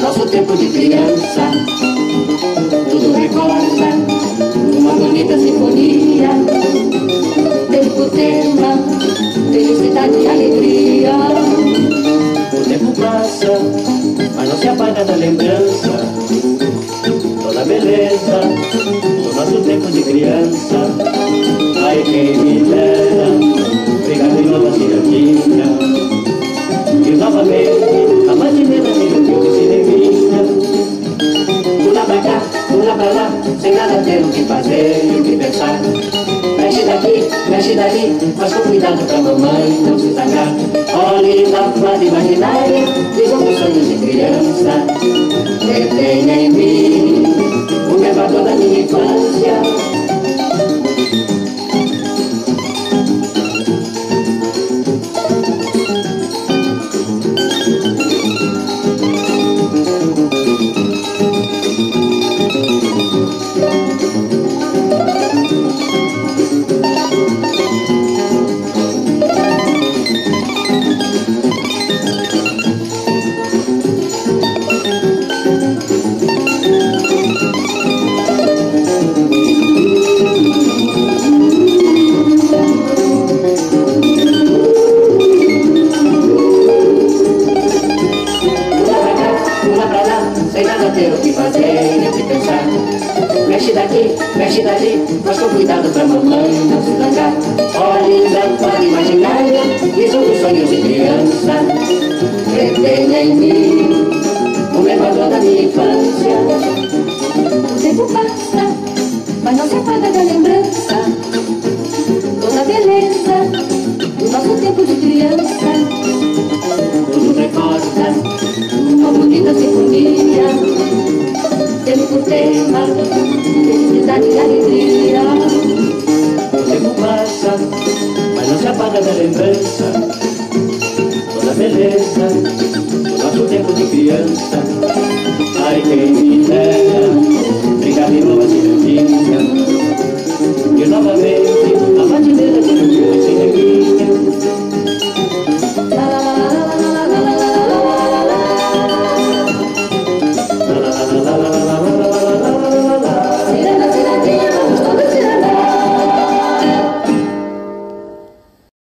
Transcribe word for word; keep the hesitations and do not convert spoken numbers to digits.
nosso tempo de criança. Tudo recorda uma bonita sinfonia, tempo, tema, felicidade e alegria. O tempo passa, mas não se apaga da lembrança. Toda a beleza do nosso tempo de criança. Ai, quem me dera pegar de novo a ciradinha e novamente a matineta de um filme de cineminha. Pula pra cá, pula pra lá, sem nada ter o que fazer e o que pensar. Mexe daqui, mexe dali, mas com cuidado pra mamãe não se zangar. Olhe na fada imaginária, vejam os sonhos de criança. Retenha em mim o levador da minha infância. Sem nada ter o que fazer nem o que pensar. Mexe daqui, mexe dali, mas com cuidado pra mamãe não se zangar. Olhe na fada imaginária, visam os sonhos de criança. Retenha em mim o levador da minha infância. O tempo passa, mas não se apaga da lembrança. Toda a beleza do nosso tempo de criança. Tudo recorda uma bonita sinfonia, tempo, tema, felicidade e alegria. O tempo passa, mas não se apaga da lembrança. Toda a beleza do nosso tempo de criança. Ai, quem me dera